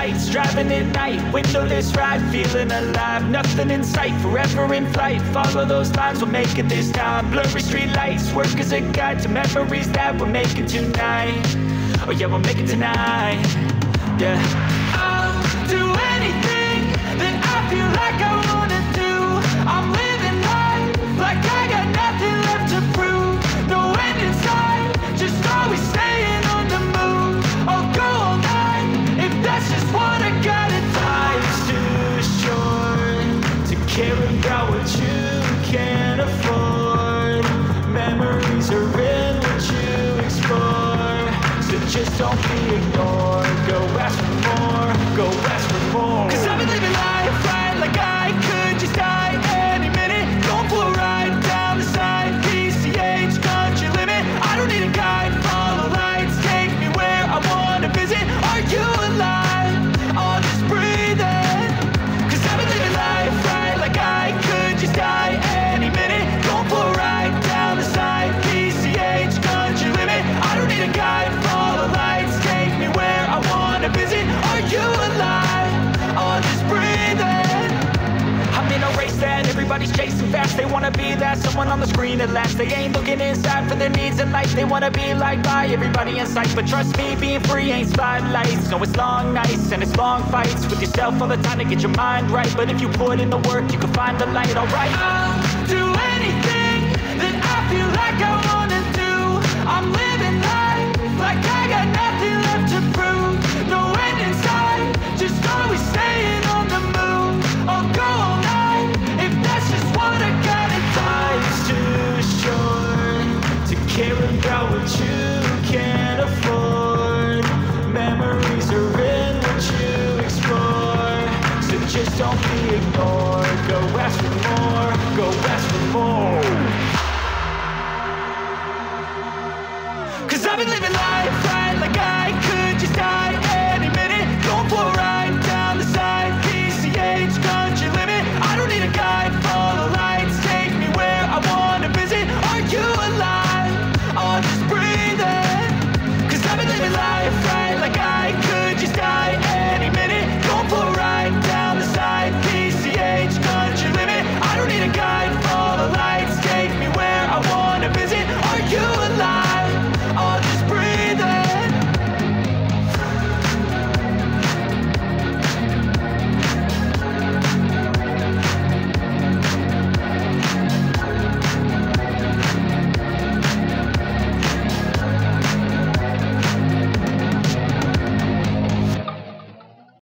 lights, driving at night, windowless ride, feeling alive, nothing in sight, forever in flight, follow those lines, we'll make it this time, blurry street lights, work as a guide to memories that we're making tonight, oh yeah, we'll make it tonight, yeah. I'll do anything that I feel like I wanna do, I'm living life like I got nothing left to prove, no end in sight, just always staying on the move, I'll go all night, if that's just what I gotta do. Life's too short to care about what you can't afford, memories are in what you explore, so just don't be ignored, go ask for more, go ask for more, 'cause I've been living life right like I could just die any minute, going for a ride down the side, PCH country limit, I don't need a guide, follow lights, take me where I wanna visit, are you alive, or just breathing, 'cause I've been living life right like I could just die any minute, going for a ride down the side, PCH country limit, I don't need a guide, follow lights, take me where I wanna visit, are you alive, or just breathing, I'm in a race that everybody's chasing fast, they wanna be that someone on the screen at last, they ain't looking inside for their needs in life, they wanna be liked by everybody in sight, but trust me, being free ain't spotlights, no it's long nights and it's long fights with yourself all the time to get your mind right, but if you put in the work you can find the light, alright. I'll do anything that I feel like I wanna do, I'm living life like I got nothing left to prove, no end in sight, just always staying on the move, I'll go all night, if that's just what I gotta do. Life's too short to care about what you can't afford, memories are in what you explore, so just don't be ignored, go ask for more, go ask for more, 'cause I've been living life